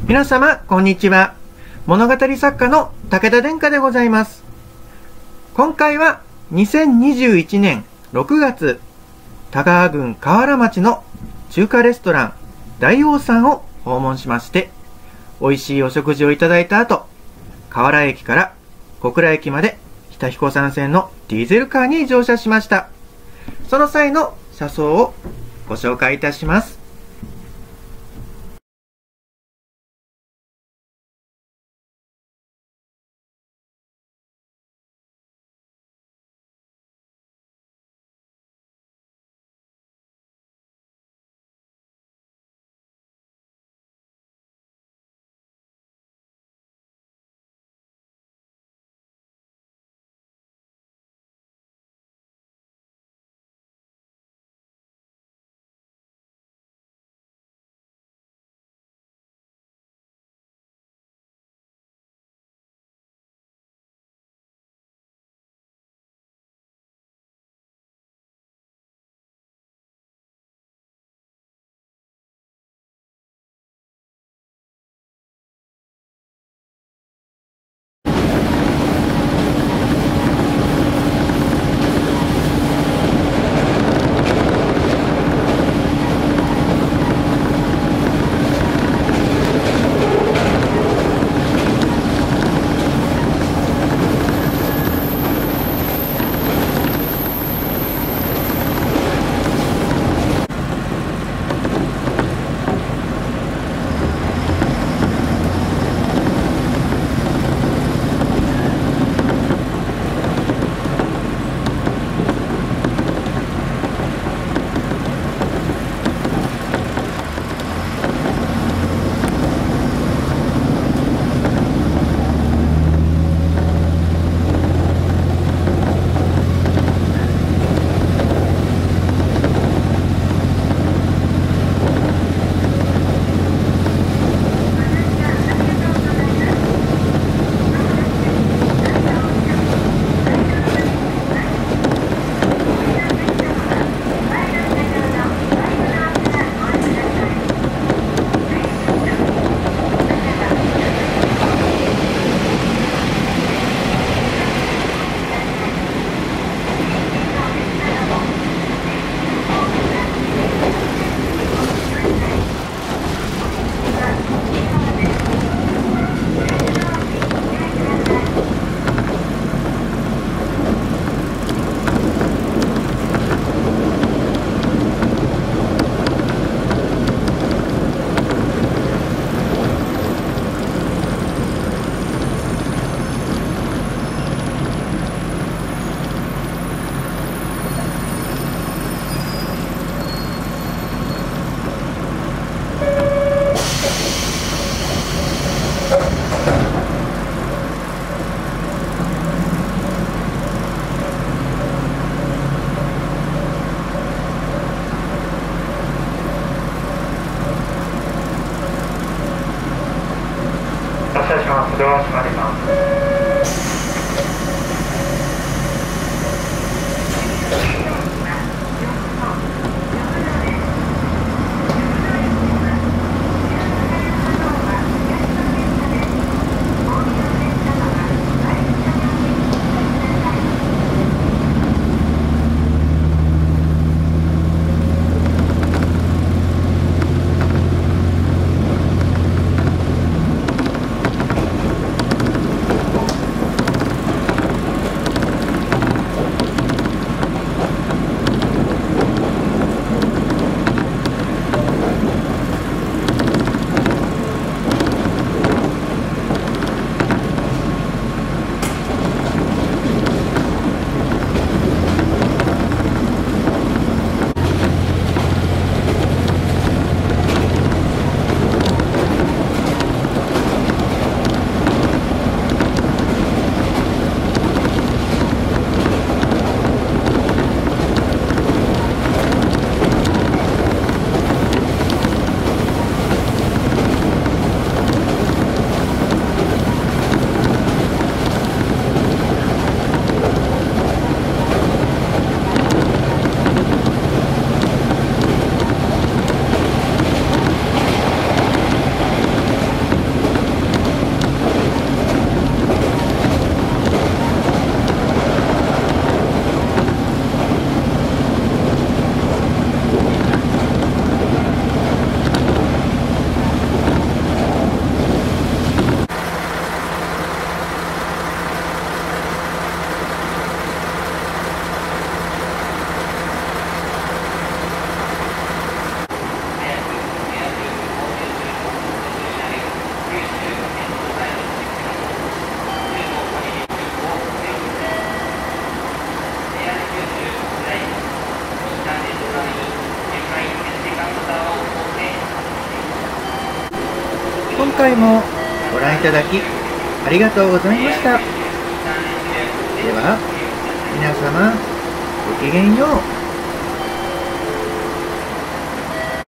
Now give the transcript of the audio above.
皆様、こんにちは。物語作家の武田殿下でございます。今回は2021年6月、田川郡河原町の中華レストラン大王さんを訪問しまして、美味しいお食事をいただいた後、河原駅から小倉駅まで日田彦山線のディーゼルカーに乗車しました。その際の車窓をご紹介いたします。 ドア閉まります。 回もご覧いただきありがとうございました。では、皆様、ごきげんよう。